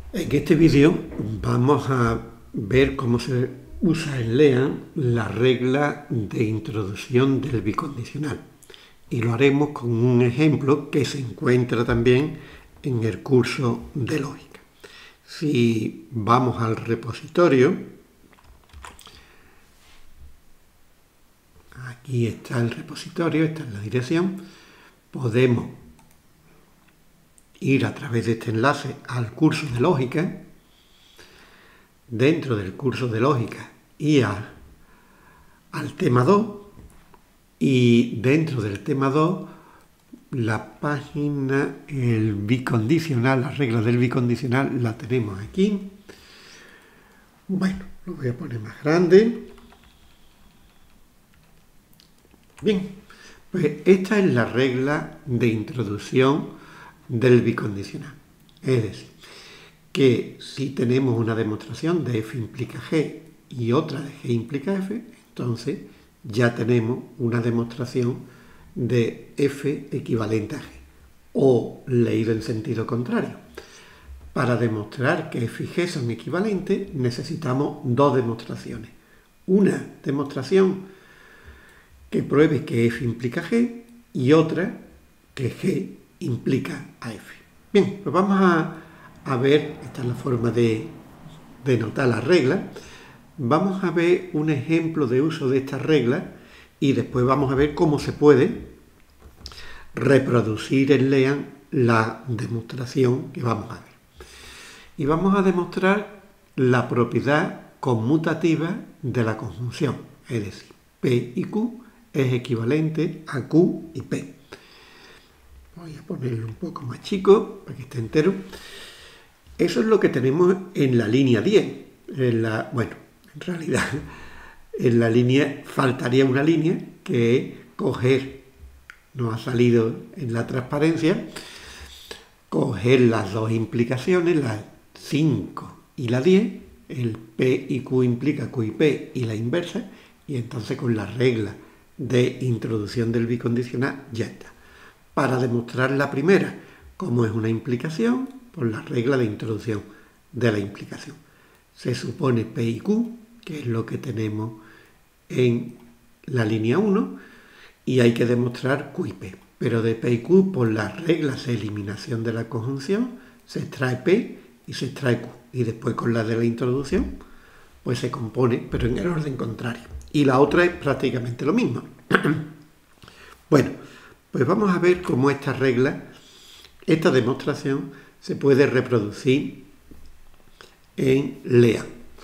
En este vídeo vamos a ver cómo se usa en LEAN la regla de introducción del bicondicional y lo haremos con un ejemplo que se encuentra también en el curso de lógica. Si vamos al repositorio, aquí está el repositorio, esta es la dirección, podemos ir a través de este enlace al curso de lógica. Dentro del curso de lógica y al tema 2, y dentro del tema 2 la página, el bicondicional, la regla del bicondicional la tenemos aquí. Bueno, lo voy a poner más grande. Bien, pues esta es la regla de introducción del bicondicional. Es decir, que si tenemos una demostración de f implica g y otra de g implica f, entonces ya tenemos una demostración de f equivalente a g, o leído en sentido contrario. Para demostrar que f y g son equivalentes necesitamos dos demostraciones. Una demostración que pruebe que f implica g y otra que g implica a f. Bien, pues vamos a ver, esta es la forma de notar la regla. Vamos a ver un ejemplo de uso de esta regla y después vamos a ver cómo se puede reproducir en LEAN la demostración que vamos a ver. Y vamos a demostrar la propiedad conmutativa de la conjunción, es decir, P y Q es equivalente a Q y P. Voy a ponerlo un poco más chico para que esté entero. Eso es lo que tenemos en la línea 10. Bueno, en realidad en la línea faltaría una línea que es coger, nos ha salido en la transparencia, coger las dos implicaciones, la 5 y la 10, el P y Q implica Q y P y la inversa, y entonces con la regla de introducción del bicondicional ya está. Para demostrar la primera, como es una implicación, por la regla de introducción de la implicación. Se supone P y Q, que es lo que tenemos en la línea 1, y hay que demostrar Q y P. Pero de P y Q, por las reglas de eliminación de la conjunción, se extrae P y se extrae Q. Y después con la de la introducción, pues se compone, pero en el orden contrario. Y la otra es prácticamente lo mismo. Bueno, pues vamos a ver cómo esta regla, esta demostración, se puede reproducir en LEAN.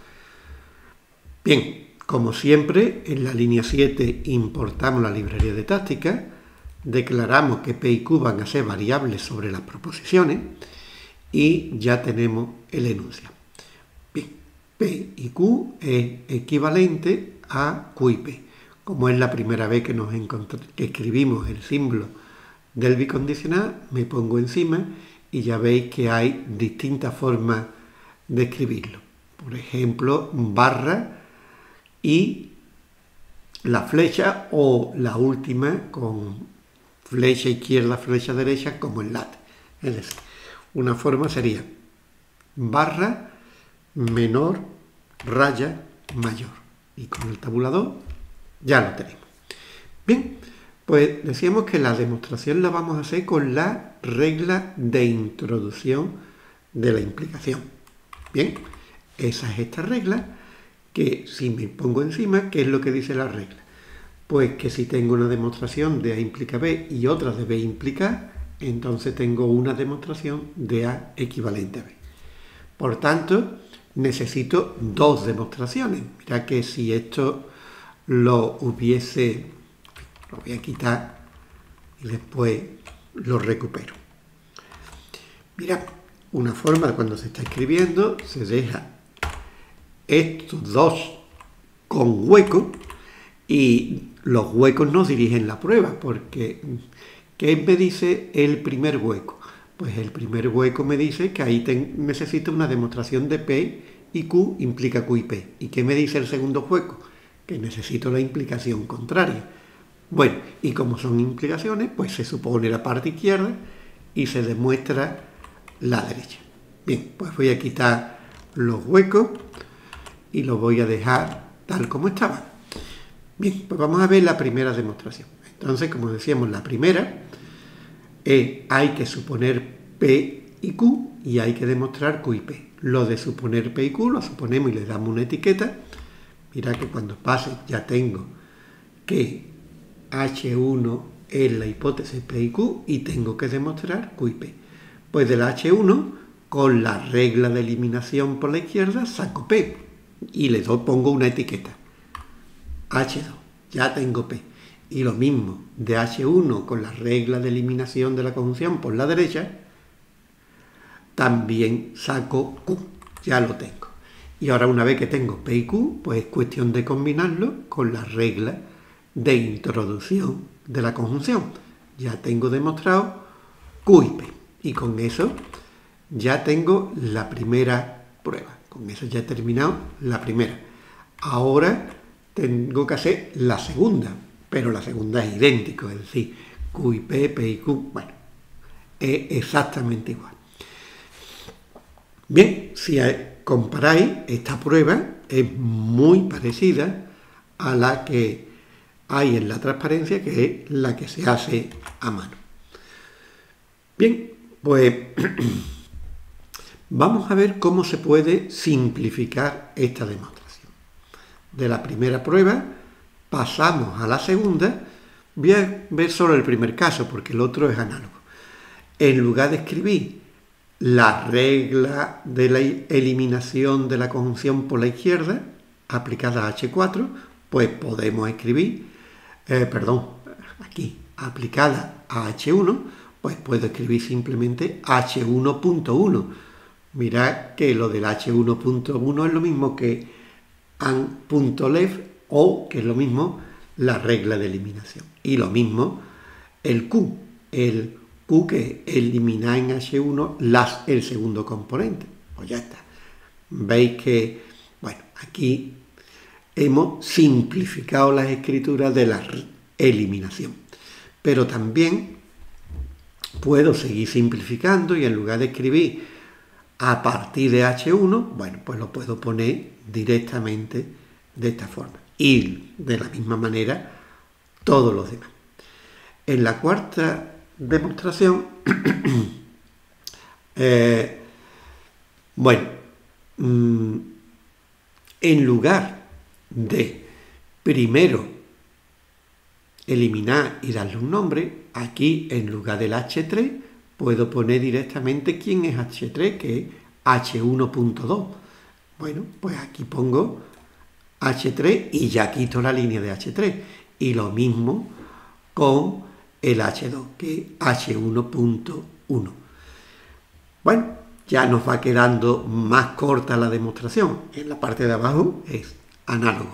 Bien, como siempre, en la línea 7 importamos la librería de táctica, declaramos que P y Q van a ser variables sobre las proposiciones y ya tenemos el enunciado. Bien, P y Q es equivalente a Q y P. Como es la primera vez que que escribimos el símbolo del bicondicional, me pongo encima y ya veis que hay distintas formas de escribirlo. Por ejemplo, barra y la flecha, o la última con flecha izquierda, flecha derecha, como en LaTeX. Es decir, una forma sería barra menor raya mayor. Y con el tabulador ya lo tenemos. Bien, pues decíamos que la demostración la vamos a hacer con la regla de introducción de la implicación. Bien, esa es esta regla, que si me pongo encima, ¿qué es lo que dice la regla? Pues que si tengo una demostración de A implica B y otra de B implica A, entonces tengo una demostración de A equivalente a B. Por tanto, necesito dos demostraciones. Mira que si esto lo hubiese, lo voy a quitar y después lo recupero. Mira, una forma de cuando se está escribiendo, se deja estos dos con huecos y los huecos nos dirigen la prueba, porque ¿qué me dice el primer hueco? Pues el primer hueco me dice que ahí necesito una demostración de P y Q implica Q y P. ¿Y qué me dice el segundo hueco? Que necesito la implicación contraria. Bueno, y como son implicaciones, pues se supone la parte izquierda y se demuestra la derecha. Bien, pues voy a quitar los huecos y los voy a dejar tal como estaban. Bien, pues vamos a ver la primera demostración. Entonces, como decíamos, la primera hay que suponer P y Q y hay que demostrar Q y P. Lo de suponer P y Q lo suponemos y le damos una etiqueta. Mira que cuando pase ya tengo que H1 es la hipótesis P y Q y tengo que demostrar Q y P. Pues del H1, con la regla de eliminación por la izquierda, saco P y le pongo una etiqueta. H2, ya tengo P. Y lo mismo, de H1 con la regla de eliminación de la conjunción por la derecha, también saco Q, ya lo tengo. Y ahora una vez que tengo P y Q, pues es cuestión de combinarlo con la regla de introducción de la conjunción. Ya tengo demostrado Q y P. Y con eso ya tengo la primera prueba. Con eso ya he terminado la primera. Ahora tengo que hacer la segunda, pero la segunda es idéntico, es decir, Q y P, P y Q, bueno, es exactamente igual. Bien, si comparáis, esta prueba es muy parecida a la que hay en la transparencia, que es la que se hace a mano. Bien, pues vamos a ver cómo se puede simplificar esta demostración. De la primera prueba pasamos a la segunda. Voy a ver solo el primer caso porque el otro es análogo. En lugar de escribir la regla de la eliminación de la conjunción por la izquierda aplicada a H4, pues podemos escribir, aquí, aplicada a H1, pues puedo escribir simplemente H1.1. Mirad que lo del H1.1 es lo mismo que an.left o que es lo mismo la regla de eliminación. Y lo mismo el Q que elimina en H1 el segundo componente. Pues ya está. Veis que, bueno, aquí hemos simplificado las escrituras de la eliminación. Pero también puedo seguir simplificando y en lugar de escribir a partir de H1, bueno, pues lo puedo poner directamente de esta forma. Y de la misma manera todos los demás. En la cuarta demostración, en lugar de primero eliminar y darle un nombre, aquí en lugar del H3 puedo poner directamente quién es H3, que es H1.2. Bueno, pues aquí pongo H3 y ya quito la línea de H3. Y lo mismo con el H2, que es H1.1. Bueno, ya nos va quedando más corta la demostración. En la parte de abajo es análogo.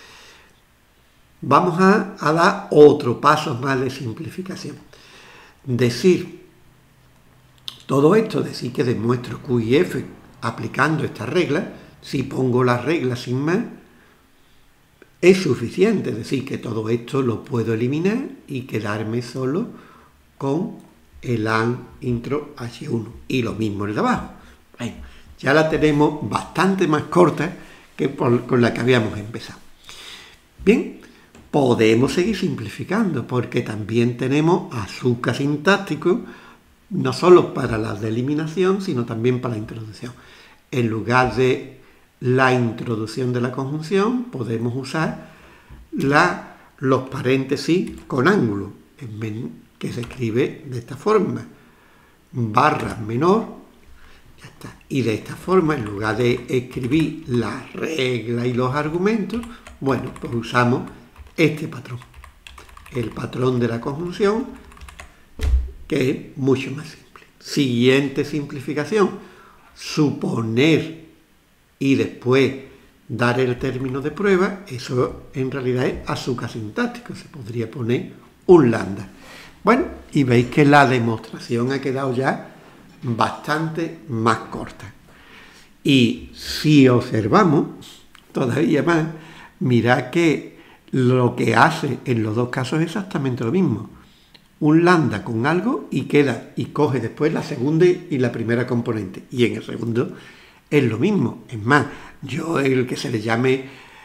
Vamos a dar otro paso más de simplificación. Decir todo esto, decir que demuestro Q y F aplicando esta regla, si pongo la regla sin más, es suficiente. Es decir, que todo esto lo puedo eliminar y quedarme solo con el AN intro H1. Y lo mismo el de abajo. Bueno, ya la tenemos bastante más corta que con la que habíamos empezado. Bien, podemos seguir simplificando porque también tenemos azúcar sintáctico, no solo para la de eliminación, sino también para la introducción. En lugar de la introducción de la conjunción, podemos usar los paréntesis con ángulo, que se escribe de esta forma, barra menor, ya está. Y de esta forma, en lugar de escribir la regla y los argumentos, bueno, pues usamos este patrón, el patrón de la conjunción, que es mucho más simple. Siguiente simplificación, suponer y después dar el término de prueba, eso en realidad es azúcar sintáctico, se podría poner un lambda. Bueno, y veis que la demostración ha quedado ya bastante más corta. Y si observamos todavía más, mirad que lo que hace en los dos casos es exactamente lo mismo. un lambda con algo y coge después la segunda y la primera componente. Y en el segundo es lo mismo. Es más, yo el que se le llame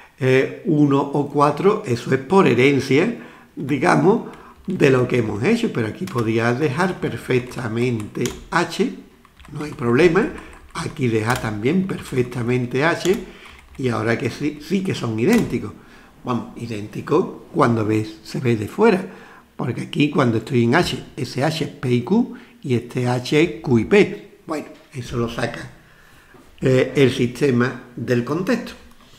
1 o 4, eso es por herencia, digamos, de lo que hemos hecho. Pero aquí podía dejar perfectamente h, no hay problema. Aquí deja también perfectamente h. Y ahora que sí que son idénticos. Vamos, idénticos cuando se ve de fuera. Porque aquí cuando estoy en h, ese h es p y q y este h es q y p. Bueno, eso lo saca el sistema del contexto.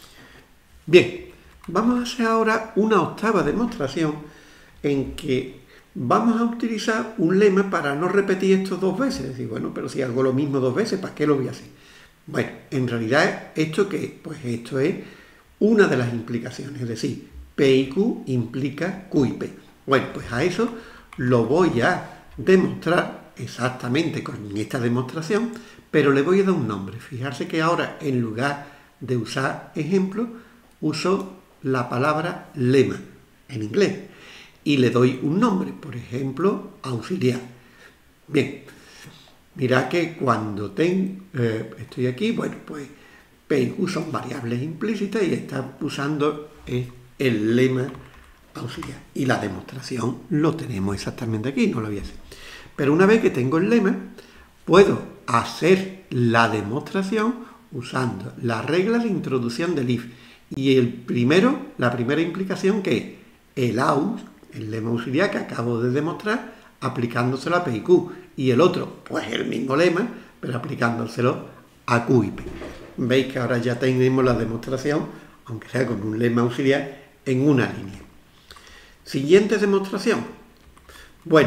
Bien, vamos a hacer ahora una octava demostración en que vamos a utilizar un lema para no repetir esto dos veces. Es decir, bueno, pero si hago lo mismo dos veces, ¿para qué lo voy a hacer? Bueno, en realidad, ¿esto qué es? Pues esto es una de las implicaciones, es decir, P y Q implica Q y P. Bueno, pues a eso lo voy a demostrar exactamente con esta demostración, pero le voy a dar un nombre. Fijarse que ahora, en lugar de usar ejemplo, uso la palabra lema en inglés y le doy un nombre, por ejemplo, auxiliar. Bien, mirad que cuando estoy aquí, bueno, pues P y Q son variables implícitas y está usando el lema auxiliar. Y la demostración lo tenemos exactamente aquí, no lo voy a hacer. Pero una vez que tengo el lema, puedo hacer la demostración usando la regla de introducción del if. Y la primera implicación que es el aus, el lema auxiliar que acabo de demostrar, aplicándoselo a P y Q. Y el otro, pues el mismo lema, pero aplicándoselo a Q y P. Veis que ahora ya tenemos la demostración, aunque sea con un lema auxiliar, en una línea. Siguiente demostración. Bueno,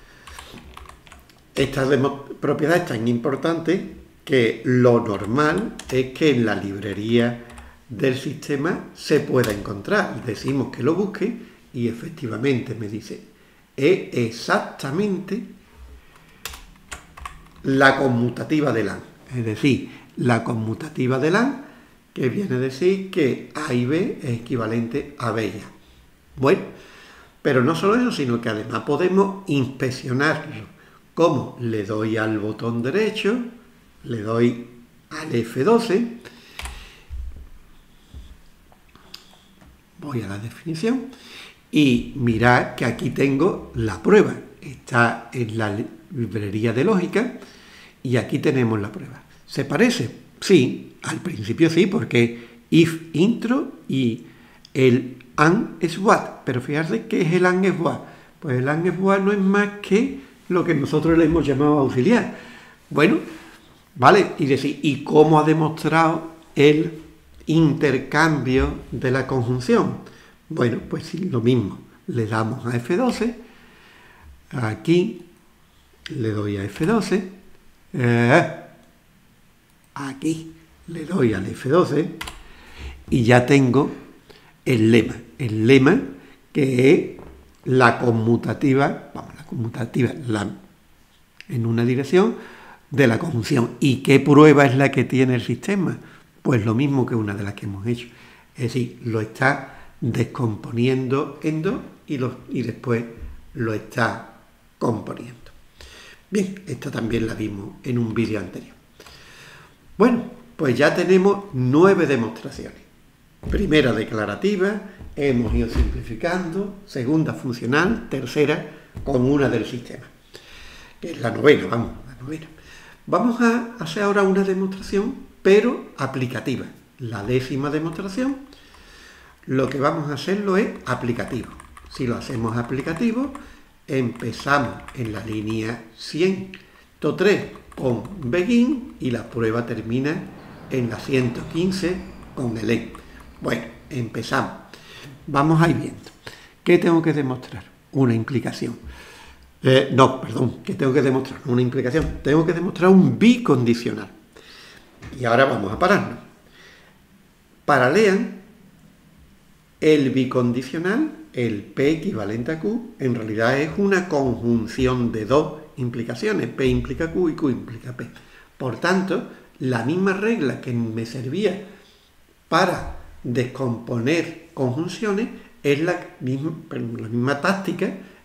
esta propiedad es tan importante que lo normal es que en la librería del sistema se pueda encontrar. Decimos que lo busque y efectivamente me dice, es exactamente la conmutativa de LAN. Es decir, la conmutativa de LAN, que viene a decir que A y B es equivalente a B y A. Bueno, pero no solo eso, sino que además podemos inspeccionarlo. ¿Cómo? Le doy al botón derecho, le doy al F12, voy a la definición y mirad que aquí tengo la prueba. Está en la librería de lógica y aquí tenemos la prueba. ¿Se parece? Sí, al principio sí, porque if intro y el and es what. Pero fíjate que es el and es what. Pues el and es what no es más que lo que nosotros le hemos llamado auxiliar. Bueno, vale, y decir, ¿y cómo ha demostrado el intercambio de la conjunción? Bueno, pues sí, lo mismo. Le damos a F12, aquí le doy a F12, aquí le doy al F12 y ya tengo el lema que es la conmutativa, en una dirección de la conjunción. ¿Y qué prueba es la que tiene el sistema? Pues lo mismo que una de las que hemos hecho. Es decir, lo está descomponiendo en dos y después lo está componiendo. Bien, esta también la vimos en un vídeo anterior. Bueno, pues ya tenemos 9 demostraciones. Primera declarativa, hemos ido simplificando, segunda funcional, tercera con una del sistema, que es la novena, Vamos a hacer ahora una demostración, pero aplicativa. La 10ª demostración, lo que vamos a hacerlo es aplicativo. Si lo hacemos aplicativo, empezamos en la línea 103 con begin y la prueba termina en la 115 con el end. Bueno, empezamos. Vamos a ir viendo. ¿Qué tengo que demostrar? Una implicación. ¿Qué tengo que demostrar? Una implicación. Tengo que demostrar un bicondicional. Y ahora vamos a pararnos. Paralean el bicondicional, el P equivalente a Q, en realidad es una conjunción de dos implicaciones. P implica Q y Q implica P. Por tanto, la misma regla que me servía para descomponer conjunciones es la misma táctica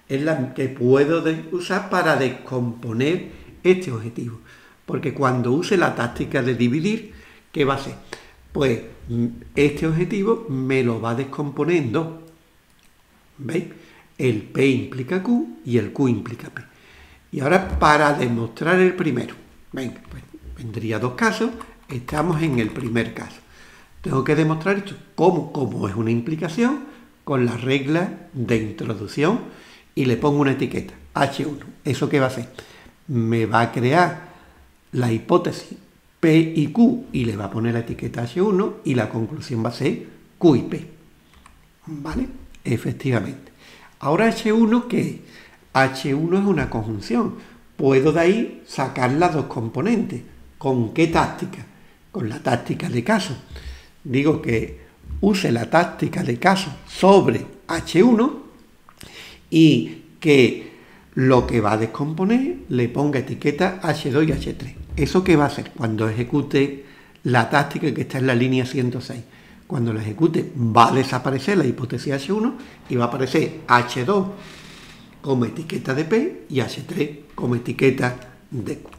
es la que puedo usar para descomponer este objetivo. Porque cuando use la táctica de dividir, ¿qué va a hacer? Pues este objetivo me lo va descomponiendo. ¿Veis? El P implica Q y el Q implica P. Y ahora para demostrar el primero, venga, pues vendría dos casos, estamos en el primer caso. Tengo que demostrar esto. ¿Cómo? Como es una implicación, con la regla de introducción y le pongo una etiqueta, H1. ¿Eso qué va a hacer? Me va a crear la hipótesis P y Q y le va a poner la etiqueta H1 y la conclusión va a ser Q y P. ¿Vale? Efectivamente. Ahora H1, ¿qué es? H1 es una conjunción. Puedo de ahí sacar las dos componentes. ¿Con qué táctica? Con la táctica de caso. Digo que use la táctica de caso sobre H1 y que lo que va a descomponer le ponga etiqueta H2 y H3. ¿Eso qué va a hacer? Cuando ejecute la táctica que está en la línea 106. Cuando la ejecute va a desaparecer la hipótesis H1 y va a aparecer H2 como etiqueta de P y H3 como etiqueta de Q.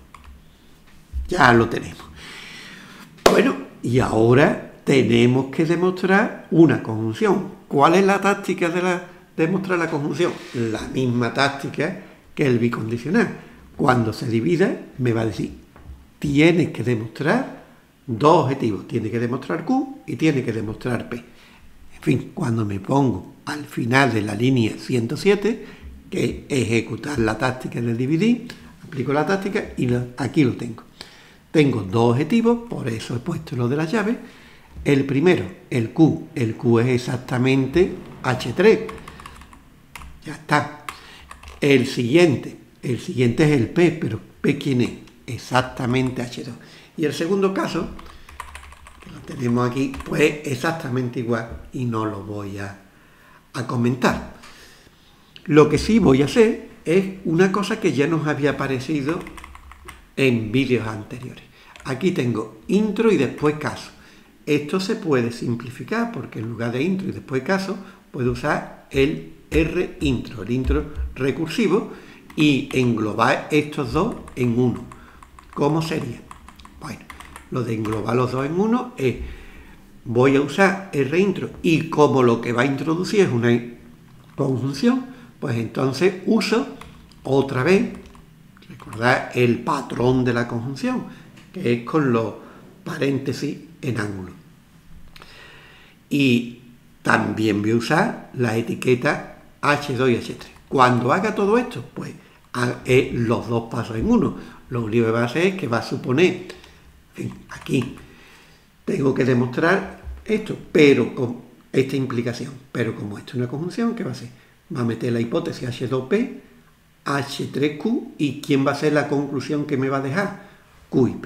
Ya lo tenemos. Bueno, y ahora tenemos que demostrar una conjunción. ¿Cuál es la táctica de demostrar la conjunción? La misma táctica que el bicondicional. Cuando se divida me va a decir, tienes que demostrar dos objetivos. Tiene que demostrar Q y tiene que demostrar P. En fin, cuando me pongo al final de la línea 107, que es ejecutar la táctica de dividir, aplico la táctica y aquí lo tengo. Tengo dos objetivos, por eso he puesto lo de las llaves. El primero, el Q es exactamente H3. Ya está. El siguiente es el P, pero P ¿quién es? Exactamente H2. Y el segundo caso, que lo tenemos aquí, pues exactamente igual y no lo voy a comentar. Lo que sí voy a hacer es una cosa que ya nos había aparecido en vídeos anteriores. Aquí tengo intro y después caso. Esto se puede simplificar porque en lugar de intro y después caso puedo usar el R intro, el intro recursivo, y englobar estos dos en uno. ¿Cómo sería? Bueno, lo de englobar los dos en uno es, voy a usar R intro y como lo que va a introducir es una conjunción, pues entonces uso otra vez, recordad el patrón de la conjunción, que es con los paréntesis en ángulo. Y también voy a usar la etiqueta H2 y H3. Cuando haga todo esto, pues los dos pasos en uno. Lo único que va a hacer es que va a suponer, en fin, aquí tengo que demostrar esto, pero con esta implicación. Pero como esto es una conjunción, ¿qué va a hacer? Va a meter la hipótesis H2P, H3Q, y ¿quién va a ser la conclusión que me va a dejar? Q y P.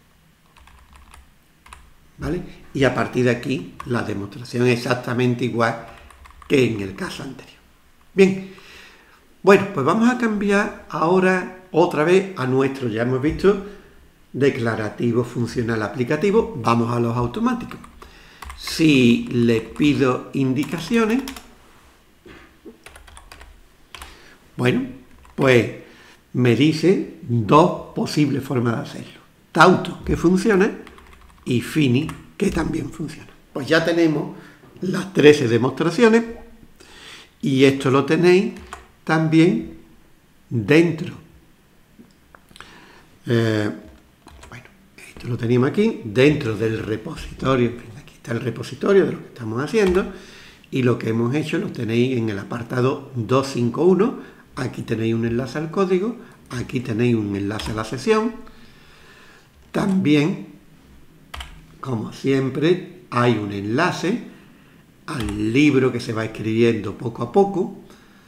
¿Vale? Y a partir de aquí la demostración es exactamente igual que en el caso anterior. Bien, bueno, pues vamos a cambiar ahora otra vez a nuestro, ya hemos visto, declarativo, funcional, aplicativo. Vamos a los automáticos. Si le pido indicaciones, bueno, pues me dice dos posibles formas de hacerlo. Tauto, que funciona, y Fini, que también funciona. Pues ya tenemos las 13 demostraciones y esto lo tenéis también dentro. Bueno, esto lo tenemos aquí, dentro del repositorio. Aquí está el repositorio de lo que estamos haciendo y lo que hemos hecho lo tenéis en el apartado 251. Aquí tenéis un enlace al código, aquí tenéis un enlace a la sesión. También, como siempre, hay un enlace al libro que se va escribiendo poco a poco.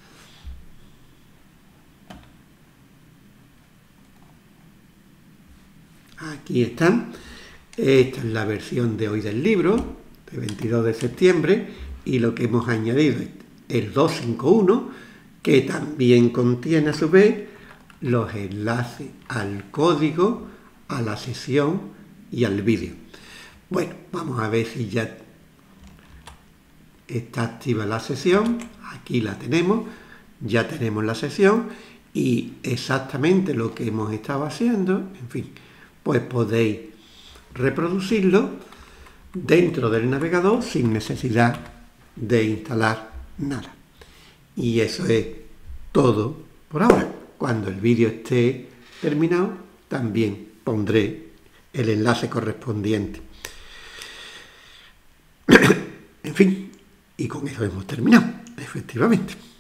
Aquí están. Esta es la versión de hoy del libro, de 22 de septiembre, y lo que hemos añadido es el 251, que también contiene a su vez los enlaces al código, a la sesión y al vídeo. Bueno, vamos a ver si ya está activa la sesión. Aquí la tenemos. ya tenemos la sesión y exactamente lo que hemos estado haciendo, en fin, pues podéis reproducirlo dentro del navegador sin necesidad de instalar nada. Y eso es todo por ahora. Cuando el vídeo esté terminado, también pondré el enlace correspondiente. En fin, y con eso hemos terminado, efectivamente.